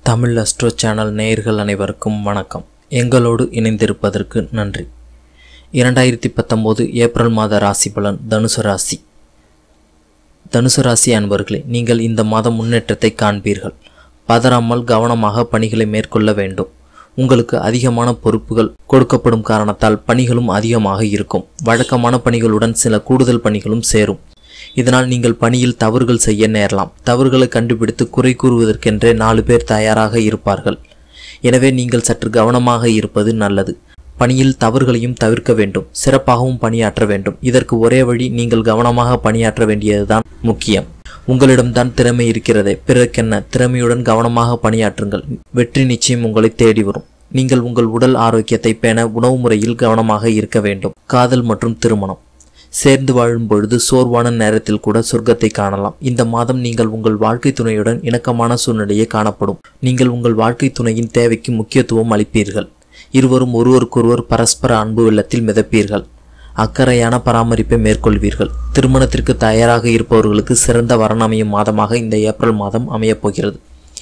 Tamil astro channel நேயர்கள் அனைவருக்கும் வணக்கம். எங்களோடு இணைந்திருப்பதற்கு நன்றி. 2019 ஏப்ரல் மாத ராசி பலன். தனுசு ராசி. தனுசு ராசி அன்பர்களே, நீங்கள் இந்த மாதம் முன்னேற்றத்தை காண்பீர்கள். பதறாமல் கவனமாக பணிகளை மேற்கொள்ள வேண்டும். உங்களுக்கு அதிகமான பொறுப்புகள் கொடுக்கப்படும் காரணத்தால் பணிகளும் அதிகமாக இருக்கும். வழக்கமான பணிகளுடன் சில கூடுதல் பணிகளும் சேரும். இதனால் நீங்கள் பணியில் தவறுகள் செய்ய நேரலாம். தவறுகளை கண்டுபிடித்து குறை கூறுவதற்கென்றே 4 பேர் தயாராக இருப்பார்கள். எனவே நீங்கள் சற்று கவனமாக இருப்பது நல்லது. பணியில் தவறுகளையும் தவிர்க்க வேண்டும். சிறப்பாகவும் பணியாற்ற வேண்டும். இதற்கு ஒரே வழி, நீங்கள் கவனமாக பணியாற்ற வேண்டியதுதான் முக்கியம். உங்களிடம்தான் திறமை இருக்கிறதே, பிறர்க்கென்ன? திறமையுடன் கவனமாக பணியாற்றுங்கள். வெற்றி நிச்சயம் உங்களை தேடி வரும். நீங்கள் உங்கள் உடல் ஆரோக்கியத்தை பேண உணவு முறையில் கவனமாக இருக்க வேண்டும். காதல் மற்றும் திருமணம். சேர்ந்து வாழும் பொழுது சோர்வான நேரத்தில் கூட சொர்க்கத்தை காணலாம். இந்த மாதம் நீங்கள் உங்கள் வாழ்க்கை துணையுடன் இணக்கமான சூழ்நிலையே காணப்படும். நீங்கள் உங்கள் வாழ்க்கை துணையின் தேவைக்கு முக்கியத்துவம் அளிப்பீர்கள். இருவரும் ஒருவருக்கொருவர் பரஸ்பர அன்பு வெள்ளத்தில் மிதப்பீர்கள். அக்கறையான பராமரிப்பை மேற்கொள்வீர்கள். திருமணத்திற்கு தயாராக இருப்பவர்களுக்கு சிறந்த வரன் அமையும் மாதமாக இந்த ஏப்ரல் மாதம் அமையப்போகிறது.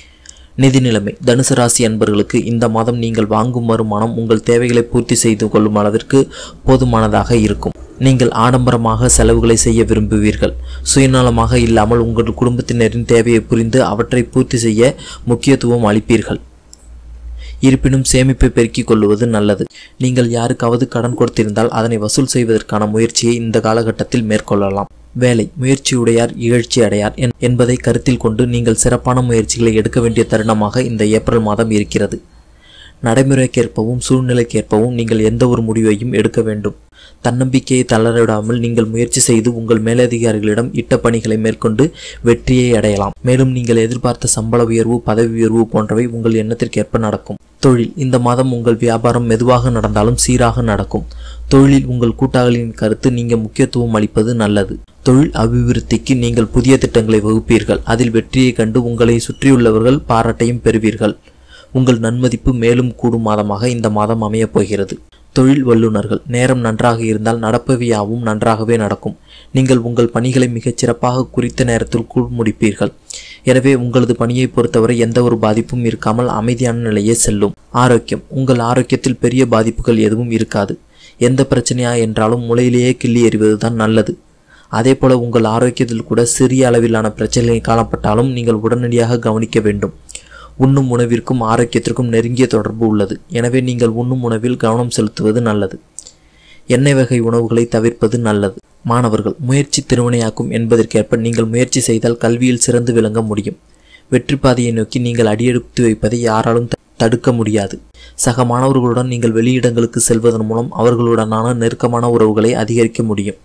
நிதி நிலைமை. தனுசு ராசி அன்பர்களுக்கு இந்த மாதம் நீங்கள் வாங்கும் வருமானம் உங்கள் தேவைகளை பூர்த்தி செய்து கொள்ளும் அளவிற்கு போதுமானதாக இருக்கும். நீங்கள் ஆடம்பரமாக செலவுகளை செய்ய விரும்புவீர்கள். சுயநலமாக இல்லாமல் உங்கள் குடும்பத்தினரின் தேவையை புரிந்து அவற்றை பூர்த்தி செய்ய முக்கியத்துவம் அளிப்பீர்கள். இருப்பினும் சேமிப்பை பெருக்கிக் கொள்வது நல்லது. நீங்கள் யாருக்காவது கடன் கொடுத்திருந்தால் அதனை வசூல் செய்வதற்கான முயற்சியை இந்த காலகட்டத்தில் மேற்கொள்ளலாம். வேலை. முயற்சியுடையார் இகழ்ச்சி அடையார் என்பதை கருத்தில் கொண்டு நீங்கள் சிறப்பான முயற்சிகளை எடுக்க வேண்டிய தருணமாக இந்த ஏப்ரல் மாதம் இருக்கிறது. நடைமுறைக்கேற்பவும் சூழ்நிலைக்கேற்பவும் நீங்கள் எந்த ஒரு முடிவையும் எடுக்க வேண்டும். தன்னம்பிக்கையை தளரவிடாமல் நீங்கள் முயற்சி செய்து உங்கள் மேலதிகாரிகளிடம் இட்ட பணிகளை மேற்கொண்டு வெற்றியை அடையலாம். மேலும் நீங்கள் எதிர்பார்த்த சம்பள உயர்வு, பதவி உயர்வு போன்றவை உங்கள் எண்ணத்திற்கேற்ப நடக்கும். தொழில். இந்த மாதம் உங்கள் வியாபாரம் மெதுவாக நடந்தாலும் சீராக நடக்கும். தொழிலில் உங்கள் கூட்டாளிகளின் கருத்து நீங்கள் முக்கியத்துவம் அளிப்பது நல்லது. தொழில் அபிவிருத்திக்கு நீங்கள் புதிய திட்டங்களை வகுப்பீர்கள். அதில் வெற்றியை கண்டு உங்களை சுற்றியுள்ளவர்கள் பாராட்டையும் பெறுவீர்கள். உங்கள் நன்மதிப்பு மேலும் கூடும் மாதமாக இந்த மாதம் அமையப் போகிறது. தொழில் வல்லுநர்கள். நேரம் நன்றாக இருந்தால் நடப்பவையாவும் நன்றாகவே நடக்கும். நீங்கள் உங்கள் பணிகளை மிகச் சிறப்பாக குறித்த நேரத்திற்குள் முடிப்பீர்கள். எனவே உங்களது பணியை பொறுத்தவரை எந்த ஒரு பாதிப்பும் இருக்காமல் அமைதியான நிலையே செல்லும். ஆரோக்கியம். உங்கள் ஆரோக்கியத்தில் பெரிய பாதிப்புகள் எதுவும் இருக்காது. எந்த பிரச்சனையா என்றாலும் முளையிலேயே கிள்ளி எறிவதுதான் நல்லது. அதே போல உங்கள் ஆரோக்கியத்தில் கூட சிறிய அளவிலான பிரச்சனைகள் காணப்பட்டாலும் நீங்கள் உடனடியாக கவனிக்க வேண்டும். உண்ணும் உணவிற்கும் ஆரோக்கியத்திற்கும் நெருங்கிய தொடர்பு உள்ளது. எனவே நீங்கள் உண்ணும் உணவில் கவனம் செலுத்துவது நல்லது. எண்ணெய் வகை உணவுகளை தவிர்ப்பது நல்லது. மாணவர்கள். முயற்சி திருவினையாக்கும் என்பதற்கேற்ப நீங்கள் முயற்சி செய்தால் கல்வியில் சிறந்து விளங்க முடியும். வெற்றி பாதையை நோக்கி நீங்கள் அடியெடுத்து வைப்பதை யாராலும் தடுக்க முடியாது. சக மாணவர்களுடன் நீங்கள் வெளியிடங்களுக்கு செல்வதன் மூலம் அவர்களுடனான நெருக்கமான உறவுகளை அதிகரிக்க முடியும்.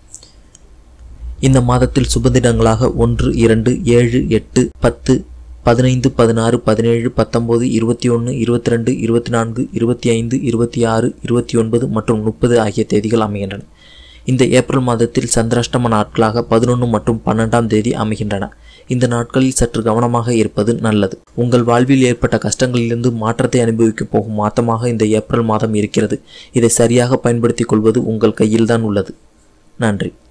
இந்த மாதத்தில் சுபதினங்களாக 1, 2, 7, 8, 10, 15, 16, 17, 19, 21, 22, 24, 25, 26, 29 மற்றும் 30 ஆகிய தேதிகள் அமைகின்றன. இந்த ஏப்ரல் மாதத்தில் சந்திராஷ்டம நாட்களாக 11 மற்றும் 12ஆம் தேதி அமைகின்றன. இந்த நாட்களில் சற்று கவனமாக இருப்பது நல்லது. உங்கள் வாழ்வில் ஏற்பட்ட கஷ்டங்களிலிருந்து மாற்றத்தை அனுபவிக்கப் போகும் மாதமாக இந்த ஏப்ரல் மாதம் இருக்கிறது. இதை சரியாக பயன்படுத்திக் கொள்வது உங்கள் கையில்தான் உள்ளது. நன்றி.